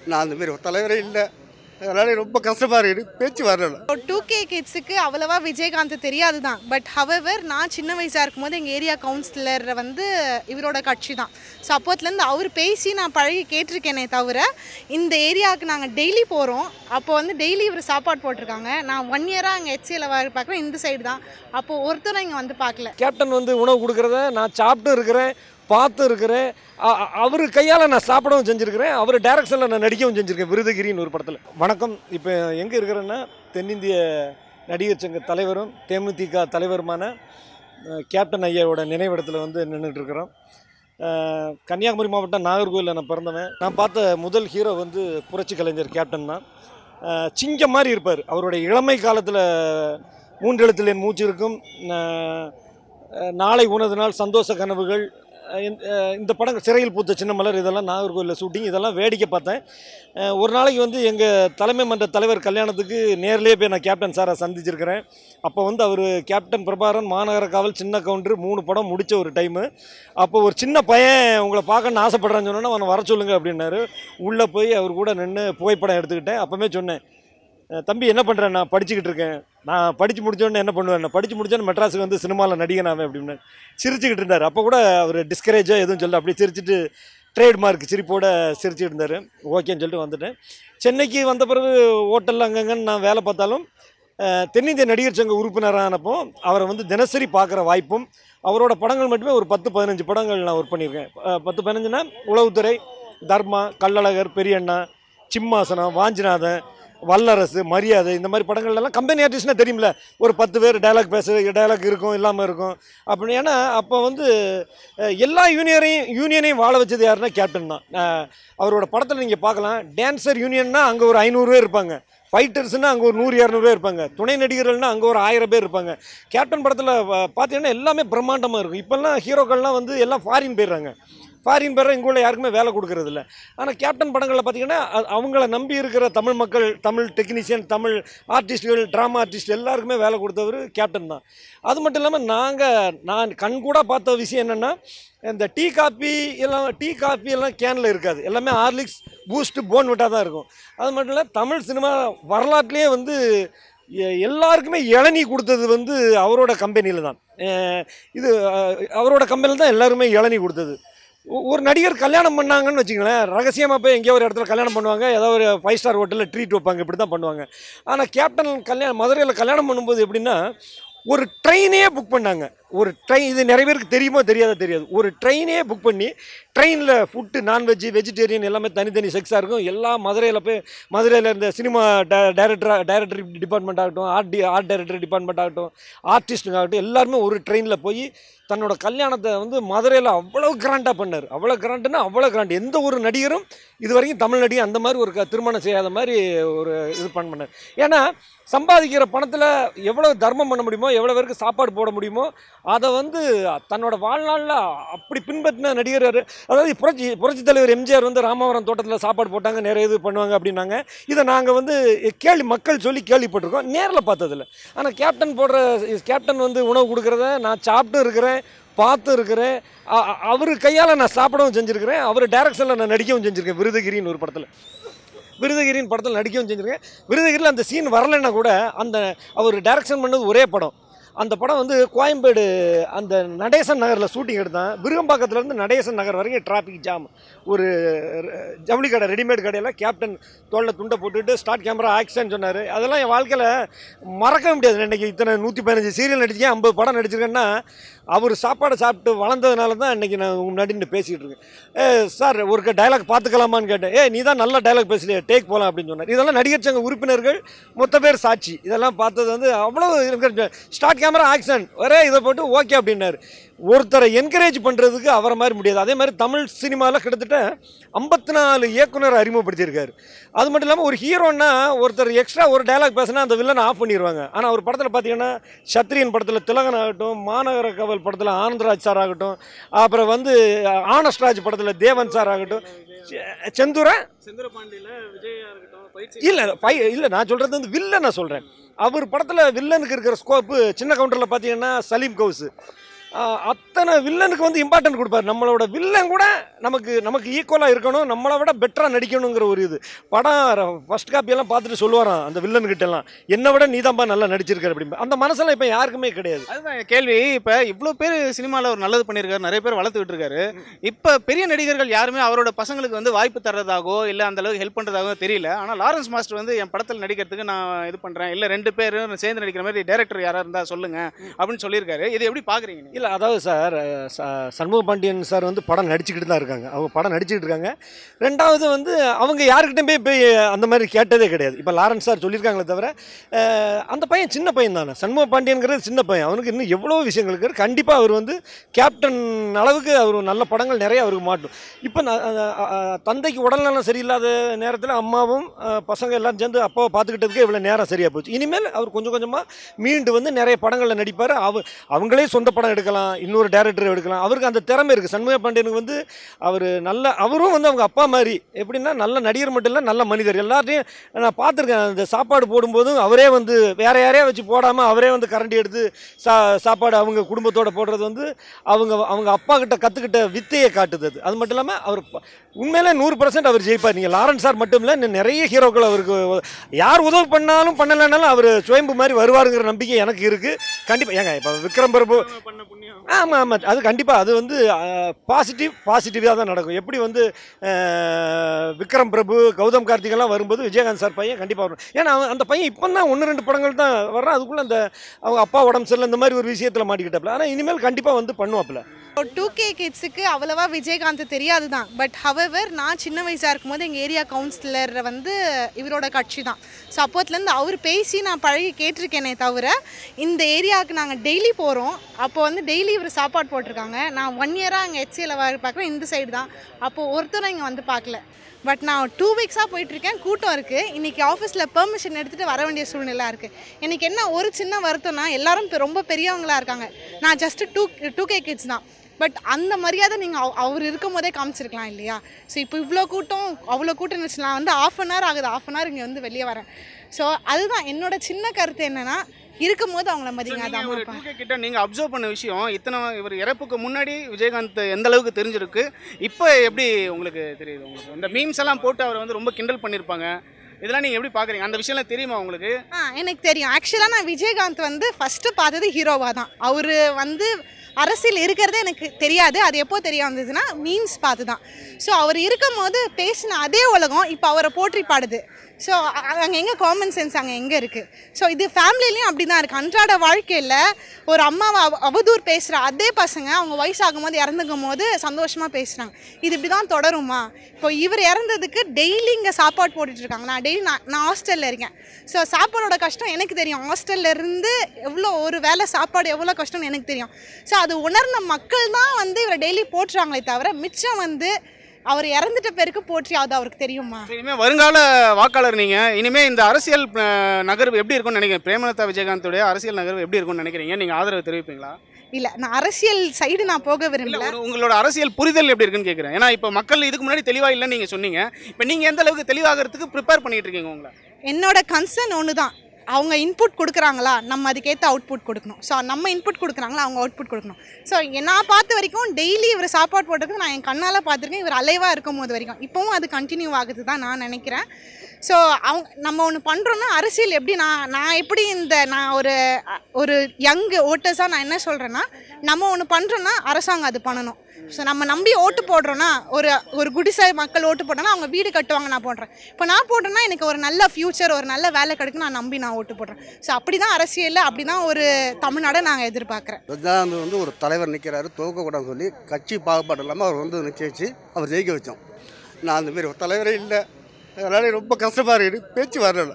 நான் அந்த மாதிரி ஒரு தலைவரே இல்லை. அதனால ரொம்ப கஷ்டமாக இருக்குது, பேச்சு வரல. 2K கிட்ஸுக்கு அவ்வளவா விஜயகாந்த் தெரியாது தான். பட் ஹவெவர் நான் சின்ன வயசாக இருக்கும்போது எங்கள் ஏரியா கவுன்சிலர் வந்து இவரோட கட்சி தான். ஸோ அப்போத்துலேருந்து அவர் பேசி நான் பழகி கேட்டிருக்கேனே தவிர இந்த ஏரியாவுக்கு நாங்கள் டெய்லி போகிறோம். அப்போ வந்து டெய்லி இவர் சாப்பாடு போட்டிருக்காங்க. நான் 1 இயராக அங்கே HCL பார்க்குறேன், இந்த சைடு தான். அப்போது ஒருத்தரும் இங்கே வந்து பார்க்கல. கேப்டன் வந்து உணவு கொடுக்குறத நான் சாப்பிட்டு இருக்கிறேன், பார்த்து இருக்கிறேன். அவர் கையால் நான் சாப்பிடவும் செஞ்சுருக்கிறேன், அவர் டைரக்ஷனில் நான் நடிக்கவும் செஞ்சுருக்கேன் விருதுகிரின்னு ஒரு படத்தில். வணக்கம். இப்போ எங்கே இருக்கிறேன்னா தென்னிந்திய நடிகர் சங்க தலைவரும் தேமுதிக தலைவருமான கேப்டன் ஐயாவோட நினைவிடத்தில் வந்து நின்றுட்டுருக்கிறோம். கன்னியாகுமரி மாவட்டம் நாகர்கோவிலில் நான் பிறந்தவன். நான் பார்த்த முதல் ஹீரோ வந்து புரட்சி கலைஞர் கேப்டன் தான். சிங்கம் மாதிரி இருப்பார். அவருடைய இளமை காலத்தில் 3 எழுத்தில் என் மூச்சு இருக்கும், நாளை உனது நாள், சந்தோஷ கனவுகள், இந்த படம், சிறையில் பூத்த சின்ன மலர், இதெல்லாம் நாகர்கோவிலில் ஷூட்டிங். இதெல்லாம் வேடிக்கை பார்த்தேன். ஒரு நாளைக்கு வந்து எங்கள் தலைமை மன்ற தலைவர் கல்யாணத்துக்கு நேரிலேயே போய் நான் கேப்டன் சாரை சந்திச்சிருக்கிறேன். அப்போ வந்து அவர் கேப்டன் பிரபாகரன், மாநகர காவல், சின்ன கவுண்டர் 3 படம் முடித்த ஒரு டைமு. அப்போ ஒரு சின்ன பையன் உங்களை பார்க்கணுன்னு ஆசைப்பட்றான்னு சொன்னோன்னா அவனை வர சொல்லுங்க அப்படின்னாரு. உள்ளே போய் அவர் கூட நின்று புகைப்படம் எடுத்துக்கிட்டேன். அப்போவே சொன்னேன், தம்பி என்ன பண்ணுறேன், நான் படிச்சுக்கிட்டு இருக்கேன், நான் படித்து முடித்தோடனே என்ன பண்ணுவேன், நான் படித்து முடித்தோன்னு மெட்ராஸுக்கு வந்து சினிமாவில் நடிகனாவே அப்படின்னு சிரிச்சுக்கிட்டு இருந்தார். அப்போ கூட அவர் டிஸ்கரேஜாக எதுவும் சொல்ல, அப்படி சிரிச்சுட்டு ட்ரேட்மார்க் சிரிப்போடு சிரிச்சுட்டு இருந்தார். ஓகேன்னு சொல்லிட்டு வந்துட்டேன். சென்னைக்கு வந்த பிறகு ஹோட்டலில் அங்கங்கன்னு நான் வேலை பார்த்தாலும் தென்னிந்திய நடிகர் சங்க உறுப்பினரானப்போ அவரை வந்து தினசரி பார்க்குற வாய்ப்பும், அவரோட படங்கள் மட்டுமே ஒரு 10-15 படங்கள் நான் ஒர்க் பண்ணியிருக்கேன். 10-15னா உளவுத்துறை, தர்மா, கள்ளழகர், பெரியண்ணா, சிம்மாசனம், வாஞ்சிநாதன், வல்லரசு, மரியாதை, இந்த மாதிரி படங்கள்லாம் கம்பெனி ஆர்டிஸ்ட்னா தெரியுமில்ல, ஒரு 10 பேர் டைலாக் டைலாக் இருக்கும், இல்லாமல் இருக்கும் அப்படின்னு. ஏன்னா அப்போ வந்து எல்லா யூனியனையும் வாழ வச்சது யாருன்னா கேப்டன் தான். அவரோட படத்தில் நீங்கள் பார்க்கலாம், டான்ஸர் யூனியன்னா அங்கே ஒரு 500 பேர் இருப்பாங்க, ஃபைட்டர்ஸ்னால் அங்கே ஒரு 100-200 பேர் இருப்பாங்க, துணை நடிகர்கள்னால் அங்கே ஒரு 1000 பேர் இருப்பாங்க. கேப்டன் படத்தில் பார்த்தீங்கன்னா எல்லாமே பிரம்மாண்டமாக இருக்கும். இப்போல்லாம் ஹீரோக்கள்லாம் வந்து எல்லாம் ஃபாரின் போயிடுறாங்க. ஃபாரின் பேர் இங்குள்ள யாருக்குமே வேலை கொடுக்கறது இல்லை. ஆனால் கேப்டன் படங்களில் பார்த்தீங்கன்னா அவங்கள நம்பி இருக்கிற தமிழ் மக்கள், தமிழ் டெக்னீஷியன், தமிழ் ஆர்டிஸ்ட்கள், ட்ராமா ஆர்டிஸ்ட் எல்லாருக்குமே வேலை கொடுத்தவர் கேப்டன் தான். அது மட்டும் இல்லாமல் நான் கண்கூட பார்த்த விஷயம் என்னென்னா, இந்த டீ காஃபி எல்லாம் கேனில் இருக்காது, எல்லாமே ஹார்லிக்ஸ், பூஸ்ட்டு, போன்விட்டா தான் இருக்கும். அது மட்டும் இல்லை, தமிழ் சினிமா வரலாற்றுலேயே வந்து எல்லாருக்குமே இளநீ கொடுத்தது வந்து அவரோட கம்பெனியில் தான். இது அவரோட கம்பெனியில் தான் எல்லாருமே இளநீ கொடுத்தது. ஒரு நடிகர் கல்யாணம் பண்ணாங்கன்னு வச்சுங்களேன், ரகசியமாக போய் எங்கேயோ ஒரு இடத்துல கல்யாணம் பண்ணுவாங்க, ஏதோ ஒரு 5 ஸ்டார் ஹோட்டலில் ட்ரீட் வைப்பாங்க, இப்படி தான் பண்ணுவாங்க. ஆனால் கேப்டன் மதுரையில் கல்யாணம் பண்ணும்போது எப்படின்னா, ஒரு ட்ரெயினே புக் பண்ணாங்க. ஒரு ட்ரெயின், இது நிறைய பேருக்கு தெரியுமோ தெரியாது, ஒரு ட்ரெயினே புக் பண்ணி ட்ரெயினில் ஃபுட்டு, நான்வெஜ், வெஜிடேரியன் எல்லாமே தனித்தனி செக்ஸாக இருக்கும். எல்லாம் மதுரையில் இருந்த சினிமா டைரக்டர் டிபார்ட்மெண்ட் ஆகட்டும், ஆர்ட் டைரக்டர் டிபார்ட்மெண்ட் ஆகட்டும், ஆர்டிஸ்ட்டுங்க ஆகட்டும், எல்லாருமே ஒரு ட்ரெயினில் போய் தன்னோட கல்யாணத்தை வந்து மதுரையில் அவ்வளோ கிராண்டாக பண்ணார். அவ்வளோ கிராண்டுன்னா அவ்வளோ கிராண்டு. எந்த ஒரு நடிகரும் இது வரைக்கும் தமிழ் நடிகர் அந்த மாதிரி ஒரு திருமணம் செய்யாத மாதிரி ஒரு இது பண்ணார். ஏன்னா சம்பாதிக்கிற பணத்தில் எவ்வளோ தர்மம் பண்ண முடியுமோ, எவ்வளோ பேருக்கு சாப்பாடு போட முடியுமோ, அதை வந்து தன்னோட வாழ்நாளில் அப்படி பின்பற்றின நடிகர். அதாவது புரட்சி தலைவர் எம்ஜிஆர் வந்து ராமவரம் தோட்டத்தில் சாப்பாடு போட்டாங்க, நிறைய இது பண்ணுவாங்க அப்படின்னாங்க. இதை நாங்கள் வந்து மக்கள் சொல்லி கேள்விப்பட்டிருக்கோம், நேரில் பார்த்ததில்ல. ஆனால் கேப்டன் வந்து உணவு கொடுக்குறத நான் சாப்பிட்டு இருக்கிறேன், பார்த்து இருக்கிறேன், அவர் கையால் நான் சாப்பிடவும் செஞ்சுருக்கிறேன், அவர் டைரக்ஷனில் நான் நடிக்கவும் செஞ்சுருக்கேன் விருதுகிரின்னு ஒரு படத்தில். விருதுகிரின் படத்தில் நடிக்கவும் செஞ்சுருக்கேன். விருதுகிரியில் அந்த சீன் வரலைன்னா கூட அந்த அவர் டைரக்ஷன் பண்ணது ஒரே படம். அந்த படம் வந்து கோயம்பேடு அந்த நடேசன் நகரில் ஷூட்டிங் எடுத்தான். விருகம்பாக்கத்துலேருந்து நடேசன் நகர் வரைக்கும் டிராஃபிக் ஜாம். ஒரு ஜவுளி கடை, ரெடிமேட் கடையில் கேப்டன் தோளில் துண்டை போட்டுட்டு ஸ்டார்ட் கேமரா ஆக்ஷன் சொன்னார். அதெல்லாம் என் வாழ்க்கையில் மறக்க முடியாது. இன்றைக்கி இத்தனை 115 சீரியல் நடிச்சிருக்கேன், 50 படம் நடிச்சிருக்கேன்னா அவர் சாப்பாடு சாப்பிட்டு வளர்ந்ததுனால தான் இன்றைக்கி நான் முன்னாடி பேசிக்கிட்டு இருக்கேன். சார் ஒரு டைலாக் பார்த்துக்கலாமான்னு கேட்டேன். நீ தான் நல்ல டைலாக் பேசலையே, டேக் போகலாம் அப்படின்னு சொன்னார். இதெல்லாம் நடிகர் சங்க உறுப்பினர்கள் மொத்த பேர் சாட்சி. இதெல்லாம் பார்த்தது வந்து அவ்வளோ ஸ்டார்ட் கேமரா ஆக்ஷன் ஒரே இதை போட்டு ஓகே அப்படின்னாரு. ஒருத்தரை என்கரேஜ் பண்ணுறதுக்கு அவரை மாதிரி முடியாது. அதே மாதிரி தமிழ் சினிமாவில் கிட்டத்தட்ட 54 இயக்குனர் அறிமுகப்படுத்தியிருக்காரு. அது மட்டும் இல்லாமல் ஒரு ஹீரோன்னா ஒருத்தர் எக்ஸ்ட்ரா ஒரு டைலாக் பேசினா அந்த வில்லனை ஆஃப் பண்ணிடுவாங்க. ஆனால் ஒரு படத்தில் பார்த்தீங்கன்னா சத்ரியன் படத்தில் திலகன் ஆகட்டும், மாநகர காவல் படத்தில் ஆனந்தராஜ் சார் ஆகட்டும், அப்புறம் வந்து ஆனஸ்ட்ராஜ் படத்தில் தேவன் சார் ஆகட்டும், இல்லை நான் சொல்கிறது வந்து வில்லன் நான் சொல்கிறேன். அவர் படத்தில் வில்லனுக்கு இருக்கிற ஸ்கோப்பு சின்ன கவுண்டரில் பார்த்தீங்கன்னா சலீம் கவுஸ், அத்தனை வில்லனுக்கு வந்து இம்பார்ட்டன்ட் கொடுப்பாரு. நம்மளோட வில்லன் கூட நமக்கு ஈக்குவலாக இருக்கணும், நம்மளை விட பெட்டராக நடிக்கணுங்கிற ஒரு இது. படம் ஃபர்ஸ்ட் காப்பியெல்லாம் பார்த்துட்டு சொல்லுவாராம் அந்த வில்லன்கிட்ட எல்லாம், என்னை விட நீதான்பா நல்லா நடிச்சிருக்காரு அப்படின்னு. அந்த மனசெல்லாம் இப்போ யாருக்குமே கிடையாது. அதுதான் கேள்வி. இப்போ இவ்வளோ பேர் சினிமாவில் ஒரு நல்லது பண்ணியிருக்காரு, நிறைய பேர் வளர்த்து விட்டுருக்காரு. இப்போ பெரிய நடிகர்கள் யாருமே அவரோட பசங்களுக்கு வந்து வாய்ப்பு தர்றதாகவோ இல்லை அந்த அளவுக்கு ஹெல்ப் பண்ணுறதாகவோ தெரியல. ஆனால் லாரன்ஸ் மாஸ்டர் வந்து என் படத்தில் நடிக்கிறதுக்கு நான் இது பண்ணுறேன், இல்லை 2 பேரும் சேர்ந்து நடிக்கிற மாதிரி டேரக்டர் யாராக இருந்தால் சொல்லுங்க அப்படின்னு சொல்லியிருக்காரு. இது எப்படி பார்க்குறீங்க? இல்லை, அதாவது சார், சண்முக பாண்டியன் சார் வந்து படம் நடிச்சுக்கிட்டு தான் இருக்காங்க. அவங்க படம் நடிச்சுக்கிட்டு இருக்காங்க. ரெண்டாவது வந்து அவங்க யாருக்கிட்டையுமே போய் அந்த மாதிரி கேட்டதே கிடையாது. இப்போ லாரன்ஸ் சார் சொல்லியிருக்காங்களே தவிர, அந்த பையன் சின்ன பையன் தானே. சண்முக பாண்டியன்கிறது சின்ன பையன், அவனுக்கு இன்னும் எவ்வளோ விஷயங்கள் இருக்குது. கண்டிப்பாக அவர் வந்து கேப்டன் அளவுக்கு அவர் நல்ல படங்கள் நிறைய அவருக்கு மாட்டும். இப்போ தந்தைக்கு உடல்நலம் சரியில்லாத நேரத்தில் அம்மாவும் பசங்க எல்லாம் சேர்ந்து அப்பாவை பார்த்துக்கிட்டதுக்கு இவ்வளோ நேரம் சரியாக போச்சு. இனிமேல் அவர் கொஞ்சம் கொஞ்சமாக மீண்டு வந்து நிறைய படங்களில் நடிப்பார். அவங்களே சொந்த படம் எடுக்கலாம், இன்னொரு டேரக்டர் எடுக்கலாம். அவருக்கு அந்த திறமை இருக்குது. சண்முக பாண்டியனுக்கு வந்து அவரும் வந்து அவங்க அப்பா மாதிரி, எப்படின்னா நல்ல நடிகர் மட்டும் இல்லை, நல்ல மனிதர். எல்லாத்தையும் நான் பார்த்துருக்கேன். அந்த சாப்பாடு போடும்போதும் அவரே வந்து வேற யாரையா வச்சு போடாமல் அவரே வந்து கரண்டி எடுத்து சாப்பாடு அவங்க குடும்பத்தோடு போடுறது வந்து அவங்க அப்பா கிட்ட கற்றுக்கிட்ட வித்தையை காட்டுது. அது மட்டும் இல்லாமல் அவர் உண்மையிலே 100% அவர் ஜெயிப்பார். நீங்கள் லாரன்ஸ் சார் மட்டும் இல்லை, இன்னும் நிறைய ஹீரோக்கள் அவருக்கு யார் உதவி பண்ணாலும் பண்ணலைனாலும் அவர் சுயம்பு மாதிரி வருவாருங்கிற நம்பிக்கை எனக்கு இருக்குது. கண்டிப்பாக ஏங்க இப்போ விக்ரம் பிரபு, ஆமாம், அது கண்டிப்பாக அது வந்து பாசிட்டிவாக தான் நடக்கும். எப்படி வந்து விக்ரம் பிரபு, கௌதம் கார்த்திகெல்லாம் வரும்போது விஜயகாந்த் சார் பையன் கண்டிப்பாக வரும். ஏன்னா அந்த பையன் இப்போ தான் 1-2 படங்கள் தான் வர்றான். அதுக்குள்ளே அந்த அவங்க அப்பா உடம்பு சரியில்லை இந்த மாதிரி ஒரு விஷயத்தில் மாட்டிக்கிட்டாப்புல. ஆனால் இனிமேல் கண்டிப்பாக வந்து பண்ணுவாப்புல. 2K கிட்ஸுக்கு அவ்வளவா விஜயகாந்த் தெரியாது தான். பட் ஹவெவர் நான் சின்ன வயசாக இருக்கும்போது எங்கள் ஏரியா கவுன்சிலர் வந்து இவரோட கட்சி தான். ஸோ அப்போத்துலேருந்து அவர் பேசி நான் பழகி கேட்டிருக்கேனே தவிர, இந்த ஏரியாவுக்கு நாங்கள் டெய்லி போகிறோம். அப்போ வந்து டெய்லி இவர் சாப்பாடு போட்டிருக்காங்க. நான் 1 இயராக அங்கே HCL பார்க்குறேன், இந்த சைடு தான். அப்போது ஒருத்தரும் இங்கே வந்து பார்க்கல. பட் நான் 2 வீக்ஸாக போயிட்டுருக்கேன், கூட்டம் இருக்குது. இன்றைக்கி ஆஃபீஸில் பெர்மிஷன் எடுத்துகிட்டு வர வேண்டிய சூழ்நிலை இருக்குது. எனக்கு என்ன ஒரு சின்ன வருத்தம்னா, எல்லாரும் ரொம்ப பெரியவங்களாக இருக்காங்க, நான் ஜஸ்ட்டு 2K கிட்ஸ் தான். பட் அந்த மரியாதை நீங்கள் அவர் இருக்கும் போதே காமிச்சிருக்கலாம் இல்லையா? ஸோ இப்போ இவ்வளோ கூட்டம் அவ்வளோ கூட்டம் இருந்துச்சு. நான் வந்து 1/2 hour ஆகுது, 1/2 hour இங்கே வந்து வெளியே வரேன். ஸோ அதுதான் என்னோட சின்ன கருத்து. என்னென்னா, இருக்கும்போது அவங்கள மதிங்க. அதான் ஒரு 2K கிட்ட நீங்கள் அப்சர்வ் பண்ண விஷயம், இவர் இறப்புக்கு முன்னாடி விஜயகாந்த் எந்த அளவுக்கு தெரிஞ்சிருக்கு, இப்போ எப்படி உங்களுக்கு தெரியுது? உங்களுக்கு இந்த மீம்ஸ் எல்லாம் போட்டு அவரை வந்து ரொம்ப கிண்டல் பண்ணியிருப்பாங்க, இதெல்லாம் நீங்கள் எப்படி பார்க்குறீங்க? அந்த விஷயம்லாம் தெரியுமா உங்களுக்கு? எனக்கு தெரியும். ஆக்சுவலாக நான் விஜயகாந்த் வந்து ஃபஸ்ட்டு பார்த்தது ஹீரோவாக தான். அவர் வந்து அரசியல் இருக்கிறதே எனக்கு தெரியாது. அது எப்போ தெரிய வந்ததுன்னா மீம்ஸ் பார்த்து தான். ஸோ அவர் இருக்கும் போது பேசின அதே உலகம் இப்போ அவரை போற்றி பாடுது. ஸோ அங்கே எங்கே காமன் சென்ஸ் அங்கே எங்கே இருக்குது? ஸோ இது ஃபேமிலிலையும் அப்படி தான் இருக்குது. அன்றாட வாழ்க்கையில் ஒரு அம்மாவை அவதூறு பேசுகிற அதே பசங்க அவங்க வயசாகும் போது இறந்துக்கும் போது சந்தோஷமாக பேசுகிறாங்க. இது இப்படி தான் தொடருமா? இப்போ இவர் இறந்ததுக்கு டெய்லி இங்கே சாப்பாடு போட்டுட்ருக்காங்க. நான் டெய்லி நான் ஹாஸ்டலில் இருக்கேன். ஸோ சாப்பாடோட கஷ்டம் எனக்கு தெரியும். ஹாஸ்டலில் இருந்து எவ்வளோ ஒரு வேளை சாப்பாடு எவ்வளோ கஷ்டம்னு எனக்கு தெரியும். ஸோ அது உணர்ந்த மக்கள் தான் வந்து இவரை டெய்லி போட்டுறாங்களே தவிர, மிச்சம் வந்து அவர் இறந்துட்ட பேருக்கு போற்றி அது அவருக்கு தெரியுமா? இனிமேல் வருங்கால வாக்காளர் நீங்கள், இனிமேல் இந்த அரசியல் நகர்வு எப்படி இருக்கும்னு நினைக்கிறீங்க? பிரேமலதா விஜயகாந்தோடைய அரசியல் நகர்வு எப்படி இருக்கும்னு நினைக்கிறீங்க? நீங்கள் ஆதரவு தெரிவிப்பீங்களா? இல்லை, நான் அரசியல் சைடு நான் போக விரும்பல. உங்களோட அரசியல் புரிதல் எப்படி இருக்குன்னு கேட்குறேன். ஏன்னா இப்போ மக்கள் இதுக்கு முன்னாடி தெளிவாக இல்லைன்னு நீங்கள் சொன்னீங்க. இப்போ நீங்கள் எந்த அளவுக்கு தெளிவாகிறதுக்கு ப்ரிப்பேர் பண்ணிட்டு இருக்கீங்க? உங்களை என்னோட கன்சர்ன் ஒன்று தான். அவங்க இன்புட் கொடுக்குறாங்களா, நம்ம அதுக்கேற்ற அவுட்புட் கொடுக்கணும். ஸோ நம்ம இன்புட் கொடுக்குறாங்களா, அவங்க அவுட்புட் கொடுக்கணும். ஸோ நான் பார்த்த வரைக்கும் டெய்லி இவர் சாப்பாடு போட்டதுக்கு நான் என் கண்ணால் பார்த்துருக்கேன். இவர் அலைவாக இருக்கும் போது வரைக்கும் இப்போவும் அது கண்டினியூ ஆகுது தான் நான் நினைக்கிறேன். ஸோ நம்ம ஒன்று பண்ணுறோன்னா, அரசியல் எப்படி நான் எப்படி நான் ஒரு யங் ஓட்டர்ஸாக நான் என்ன சொல்கிறேன்னா, நம்ம ஒன்று பண்ணுறோன்னா அரசாங்கம் அது பண்ணணும். ஸோ நம்ம நம்பி ஓட்டு போடுறோன்னா, ஒரு குடிசை மக்கள் ஓட்டு போட்டோன்னா அவங்க வீடு கட்டுவாங்க. நான் போடுறேன். இப்போ நான் போட்டேன்னா எனக்கு ஒரு நல்ல ஃப்யூச்சர், ஒரு நல்ல வேலை கிடைக்கும், நான் நம்பி நான் ஓட்டு போடுறேன். ஸோ அப்படி தான் அரசியலில் அப்படி தான் ஒரு தமிழ்நாடை நாங்கள் எதிர்பார்க்குறேன். விஜயகாந்த் வந்து ஒரு தலைவர் நிற்கிறாரு, துவக்கக்கூடாதுன்னு சொல்லி கட்சி பாகுபாடு இல்லாமல் அவர் வந்து நிச்சயிச்சு அவர் ஜெயிக்க வச்சோம். நான் அந்த மாரி ஒரு தலைவரே இல்லை, அதனால ரொம்ப கஷ்டமாக இருக்குது, பேச்சு வரல.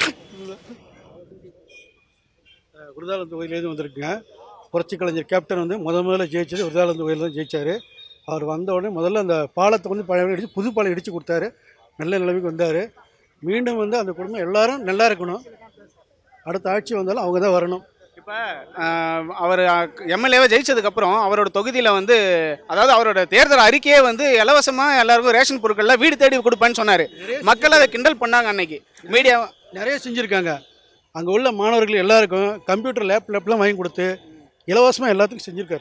விருதாளம் தொகுதியிலேருந்து வந்திருக்குங்க. புரட்சி கலைஞர் கேப்டன் வந்து முதல்ல ஜெயிச்சது விருதாளம் தொகுதியில் தான் ஜெயிச்சார். அவர் வந்த உடனே முதல்ல அந்த பாலத்தை வந்து பழைய இடித்து புது பாலம் இடித்து கொடுத்தாரு. நல்ல நிலைமைக்கு வந்தார். மீண்டும் வந்து அந்த குடும்பம் எல்லாரும் நல்லா இருக்கணும். அடுத்த ஆட்சி வந்தாலும் அவங்க தான் வரணும். இப்போ அவர் எம்எல்ஏவை ஜெயிச்சதுக்கப்புறம் அவரோட தொகுதியில் வந்து, அதாவது அவரோட தேர்தல் அறிக்கையே வந்து இலவசமாக எல்லாருக்கும் ரேஷன் பொருட்கள்லாம் வீடு தேடி கொடுப்பேன்னு சொன்னார். மக்கள் அதை கிண்டல் பண்ணாங்க. அன்னைக்கு மீடியா நிறைய செஞ்சுருக்காங்க. அங்கே உள்ள மாணவர்கள் எல்லாருக்கும் கம்ப்யூட்டர் லேப்லாம் வாங்கி கொடுத்து இலவசமாக எல்லாத்துக்கும் செஞ்சுருக்காரு.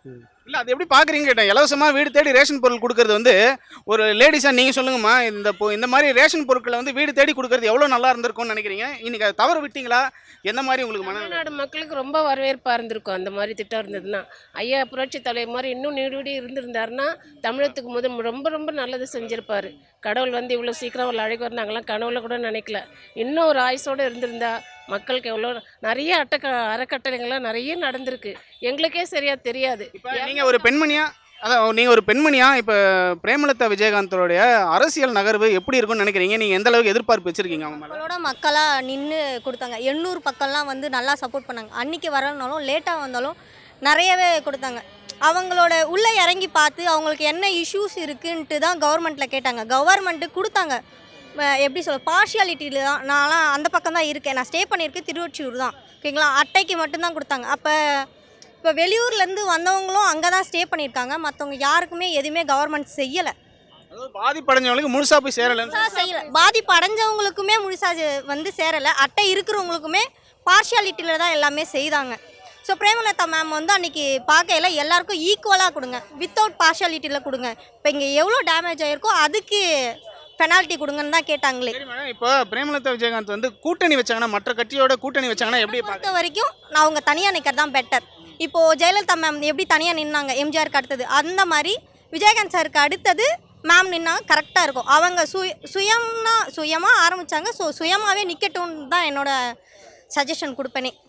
இல்லை அது எப்படி பார்க்குறீங்க கேட்டேன். இலவசமாக வீடு தேடி ரேஷன் பொருள் கொடுக்கறது வந்து ஒரு லேடிஸாக நீங்கள் சொல்லுங்கம்மா, இந்த மாதிரி ரேஷன் பொருட்களை வந்து வீடு தேடி கொடுக்கறது எவ்வளோ நல்லா இருந்திருக்கும்னு நினைக்கிறீங்க? இன்னைக்கு அதை தவற விட்டீங்களா? எந்த மாதிரி உங்களுக்கு தமிழ்நாடு மக்களுக்கு ரொம்ப வரவேற்பாக இருந்திருக்கும் அந்த மாதிரி திட்டம் இருந்ததுன்னா. ஐயா புரட்சி தலைவர் மாதிரி இன்னும் நீடுபடி இருந்திருந்தாருன்னா தமிழகத்துக்கு ரொம்ப ரொம்ப நல்லது செஞ்சுருப்பார். கடவுள் வந்து இவ்வளோ சீக்கிரம் ஒரு அழைப்பு நாங்களாம் கனவுல கூட நினைக்கல. இன்னும் ஒரு ஆயுசோடு இருந்திருந்தா மக்களுக்கு எவ்வளோ நிறைய அறக்கட்டளைகள்லாம் நிறைய நடந்திருக்கு. எங்களுக்கே சரியாக தெரியாது. இப்போ நீங்கள் ஒரு பெண்மணியா, அதான் நீங்கள் ஒரு பெண்மணியா, இப்போ பிரேமலதா விஜயகாந்தோடைய அரசியல் நகர்வு எப்படி இருக்கும்னு நினைக்கிறீங்க? நீங்கள் எந்த அளவுக்கு எதிர்பார்ப்பு வச்சிருக்கீங்க அவங்க மேலே? மக்களோட மக்களாக நின்று கொடுத்தாங்க. 800 பக்கம்லாம் வந்து நல்லா சப்போர்ட் பண்ணாங்க. அன்றைக்கி வரனாலும் லேட்டாக வந்தாலும் நிறையவே கொடுத்தாங்க. அவங்களோட உள்ளே இறங்கி பார்த்து அவங்களுக்கு என்ன இஷ்யூஸ் இருக்குன்ட்டு தான் கவர்மெண்ட்டில் கேட்டாங்க. கவர்மெண்ட்டு கொடுத்தாங்க. எப்படி சொல்ல, பார்ஷியாலிட்டியில் தான். நான்லாம் அந்த பக்கம் தான் இருக்கேன். நான் ஸ்டே பண்ணியிருக்கேன் திருவொற்றியூர் தான், ஓகேங்களா. அட்டைக்கு மட்டும்தான் கொடுத்தாங்க. இப்போ வெளியூர்லேருந்து வந்தவங்களும் அங்கே தான் ஸ்டே பண்ணியிருக்காங்க. மற்றவங்க யாருக்குமே எதுவுமே கவர்மெண்ட் செய்யலை. அதாவது பாதிப்படைஞ்சவங்களுக்கு முழுசாக போய் சேரலை. செய்யலை. பாதிப்பு அடைஞ்சவங்களுக்குமே முழுசாக வந்து சேரலை. அட்டை இருக்கிறவங்களுக்குமே பார்ஷியாலிட்டியில் தான் எல்லாமே செய்தாங்க. ஸோ பிரேமலதா மேம் வந்து அன்றைக்கி பார்க்கையில் எல்லாருக்கும் ஈக்குவலாக கொடுங்க, வித்தவுட் பார்ஷியாலிட்டியில் கொடுங்க. இப்போ இங்கே எவ்வளோ டேமேஜ் ஆகிருக்கோ அதுக்கு பெனால்ட்டி கொடுங்கன்னு தான் கேட்டாங்களே. இப்போ பிரேமலதா விஜயகாந்த் வந்து கூட்டணி வச்சாங்கன்னா, மற்ற கட்சியோட கூட்டணி வச்சாங்கன்னா எப்படி பொறுத்த வரைக்கும் நான் அவங்க தனியாக நிற்கிறது தான் பெட்டர். இப்போது ஜெயலலிதா மேம் எப்படி தனியாக நின்னாங்க எம்ஜிஆருக்கு அடுத்தது, அந்த மாதிரி விஜயகாந்த் சாருக்கு அடுத்தது மேம் நின்னா கரெக்டாக இருக்கும். அவங்க சுயமாக ஆரம்பித்தாங்க. ஸோ சுயமாகவே நிற்கட்டும்னு தான் என்னோட சஜஷன் கொடுப்பேனே.